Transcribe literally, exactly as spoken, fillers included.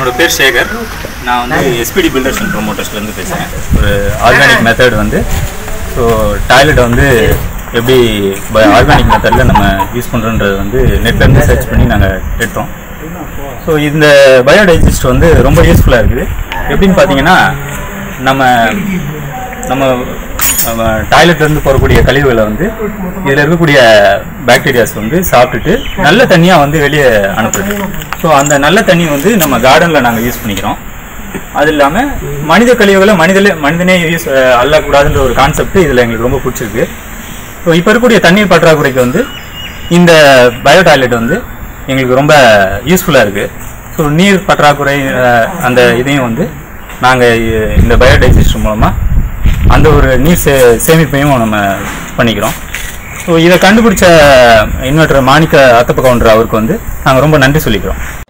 என்னோட பேர் சேகர். நான் வந்து எஸ்பிடி பில்டர்ஸ் அண்ட் ப்ரொமோட்டர்ஸ்லேருந்து பேசுகிறேன். ஒரு ஆர்கானிக் மெத்தட் வந்து ஸோ டாய்லெட்டை வந்து எப்படி ஆர்கானிக் மெத்தடில் நம்ம யூஸ் பண்ணுறோன்றது வந்து நெட்லேருந்து சர்ச் பண்ணி நாங்கள் எடுத்தோம். ஸோ இந்த பயோடைஜஸ்ட் வந்து ரொம்ப யூஸ்ஃபுல்லாக இருக்குது. எப்படின்னு பார்த்தீங்கன்னா நம்ம நம்ம டாய்லெட்லேருந்து போகக்கூடிய கழிவுகளை வந்து இதில் இருக்கக்கூடிய பாக்டீரியாஸ் வந்து சாப்பிட்டுட்டு நல்ல தண்ணியாக வந்து வெளியே அனுப்புது. ஸோ அந்த நல்ல தண்ணி வந்து நம்ம கார்டனில் நாங்கள் யூஸ் பண்ணிக்கிறோம். அது இல்லாமல் மனித கழிவுகளை மனிதலே மனிதனே யூஸ் அள்ளக்கூடாதுன்ற ஒரு கான்செப்ட் இதில் எங்களுக்கு ரொம்ப பிடிச்சிருக்கு. ஸோ இப்போ இருக்கக்கூடிய தண்ணீர் பற்றாக்குறைக்கு வந்து இந்த பயோ டாய்லெட் வந்து எங்களுக்கு ரொம்ப யூஸ்ஃபுல்லாக இருக்குது. ஸோ நீர் பற்றாக்குறை அந்த இதையும் வந்து நாங்கள் இந்த பயோடைஜஸ்ட் மூலமாக அந்த ஒரு நீர் சே சேமிப்பையும் நம்ம பண்ணிக்கிறோம். ஸோ இதை கண்டுபிடிச்ச இன்வெர்டர் மாணிக்க அத்தப்ப கவுண்டர் அவருக்கு வந்து நாங்கள் ரொம்ப நன்றி சொல்லிக்கிறோம்.